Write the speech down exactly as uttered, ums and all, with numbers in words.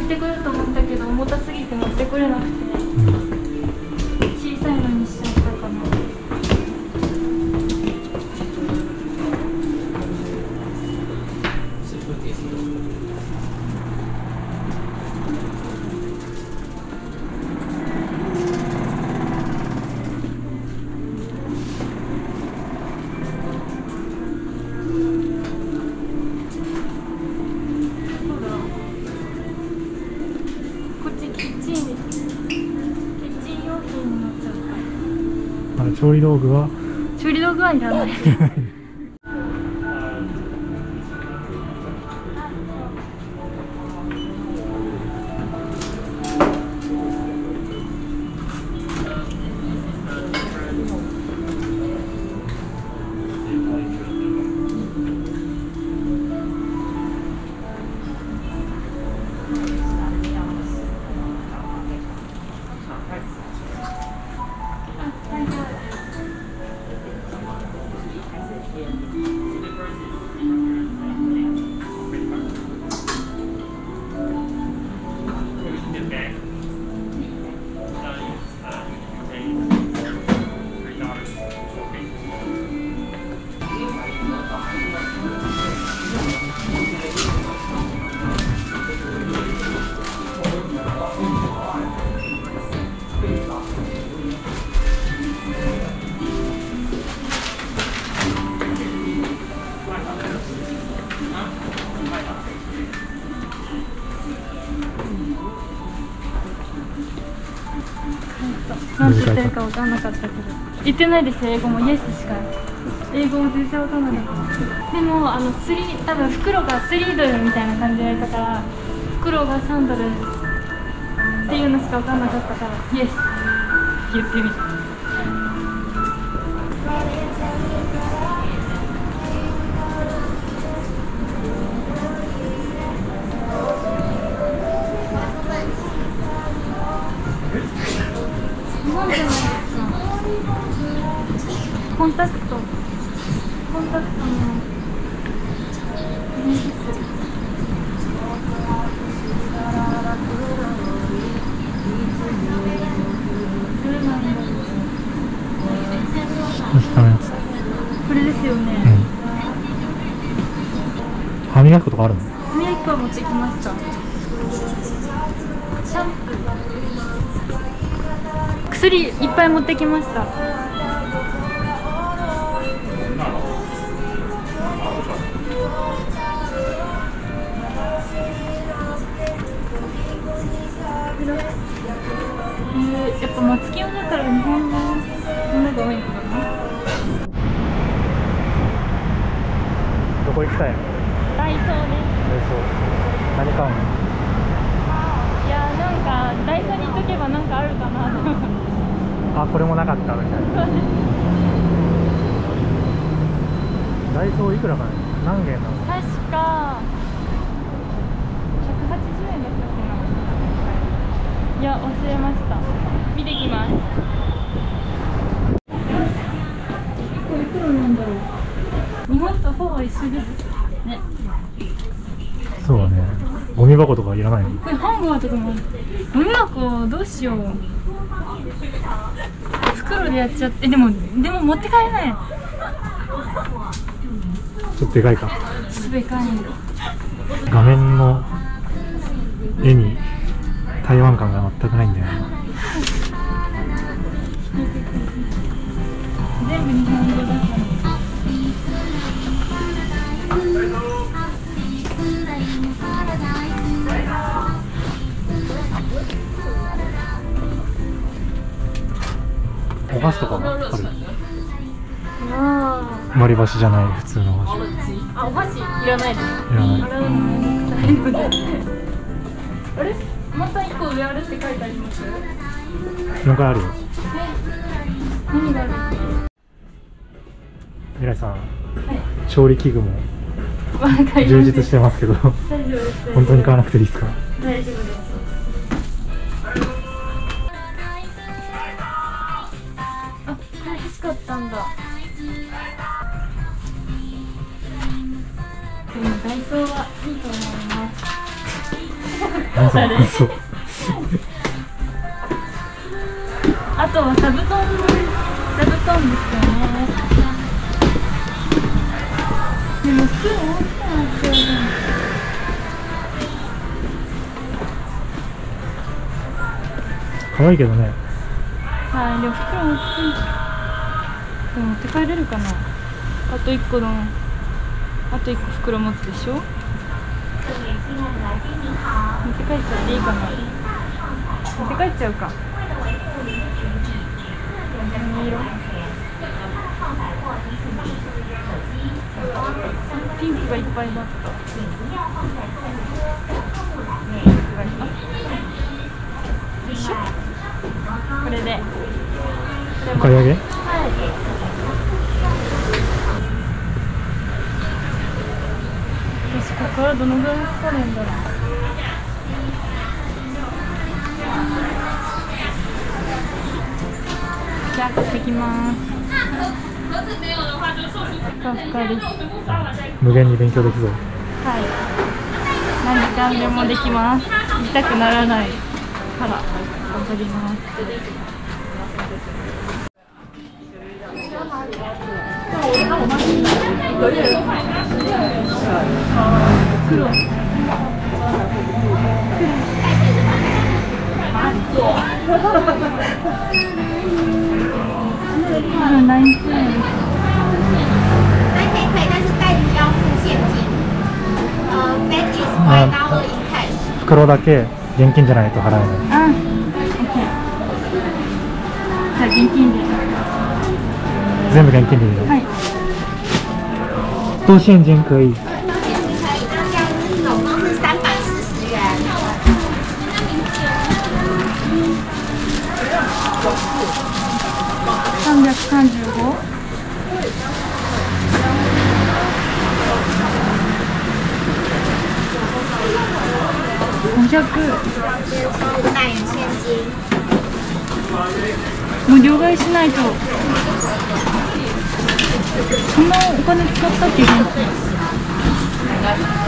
ってくると思ったけど重たすぎて持ってこれなくて、うん、小さいのにしちゃったかな。 調理道具は調理道具はいらない。なんて言ってるか分かんなかったけど、言ってないです。英語もイエスしか。英語も全然分かんなかった。でもあのスリー多分袋がスリードルみたいな感じで言われたから、袋がさんドルっていうのしか分かんなかったからイエスって言ってみた。コンタクト、コンタクトのメイクする。どれなんだろう。 下のやつ。 これですよね。 うん、歯磨くことかあるの？ 歯磨き粉は持ってきました。シャンプー、薬いっぱい持ってきました。えー、やっぱ松清だから日本のものが多いのかな。 どこ行きたいの？ ダイソーです。 ダイソー。何買うの？ いやー、なんかダイソーに行っとけばなんかあるかなと思って。 あ、これもなかったみたいな。ダイソーいくらかね？何元なの？ 確かひゃくはちじゅうえんだったっけな。いや、忘れました。見てきます。これいくらなんだろう。日本とほぼ一緒ですね。 そうだね。ゴミ箱とかいらないの？ これハンガーとかも。ゴミ箱どうしよう。袋でやっちゃって、でもでも持って帰れない。 ちょっとでかいか。 ちょっとでかい。 画面の絵に台湾感が全くないんだよな。 全部日本語だから。 お箸とかもある。 ああ。 割り箸じゃない普通のお箸。 あ、お箸いらないです。 いらない。 洗うのめんどくさいので。あれ？また一個上あるって書いてあります？ もう一回あるよ。 え、何がある？ 未来さん、 はい、 調理器具も充実してますけど、本当に買わなくていいですか？ 大丈夫です。あ、これ欲しかったんだ。でもダイソーはいいと思います。 何それそうあとは座布団、座布団ですよね。でも服大きくなっちゃう。 可愛いけどね。 はい、でも袋大きい。でも持って帰れるかな。あといっこのあといっこ袋持つでしょ。持って帰っちゃっていいかな。持って帰っちゃうか。何色？ピンクがいっぱいだった。よいしょ。これで。 お買い上げ？ はい。私ここからどのぐらいかかるんだろう。じゃあ買ってきます。ふかふかです。 無限に勉強できそう。 はい。何時間でもできます。痛くならないから頑張ります。黒。嗯，难吃。 那可以可以，但是袋子要付现金。呃 ，that is five dollar in cash。 袋だけ現金じゃないと払えない。 あ、オッケー。じゃあ現金で。 全部現金でいいの？ はい。 都现金可以。 现金可以，那这样总共是三百四十元。 三百三十五。五百。 五百元现金。 もう両替しないと。そんなお金使ったっけ現金。